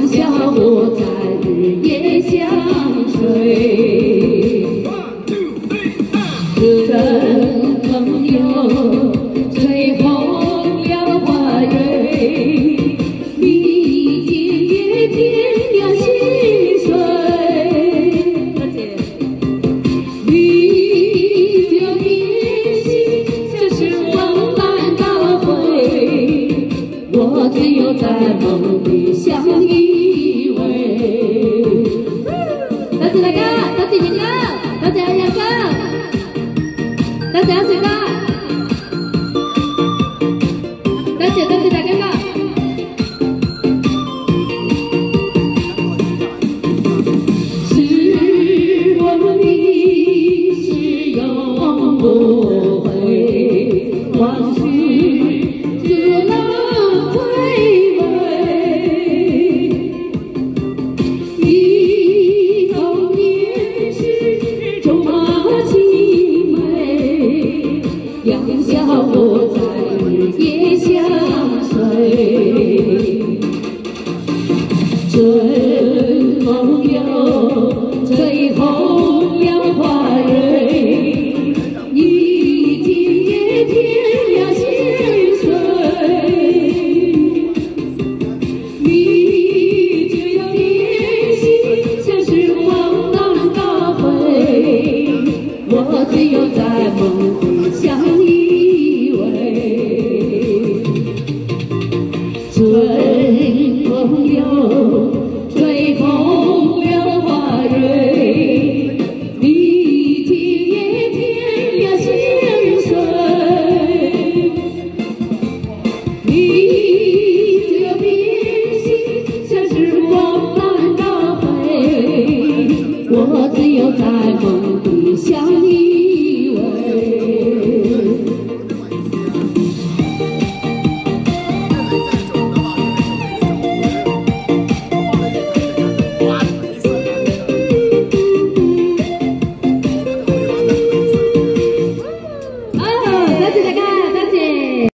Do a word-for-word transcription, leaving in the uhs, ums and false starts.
下我在日夜相随。真朋友吹红了花蕊，历经也添了心碎。历久弥新，这是往难大会，我只有在梦里相依偎。多謝大家，多謝熱啦，多謝阿日哥。 多謝阿成啦，多謝多謝大家啦。是我的是永不悔，往去只能回味。忆童年时种马青梅。 两小我在日夜相随，春风又吹红了花蕊，历经也添了心碎，历久弥新，像是往难大会，我只有在梦里相依偎。春风又吹红了花蕊，历经也添了心碎。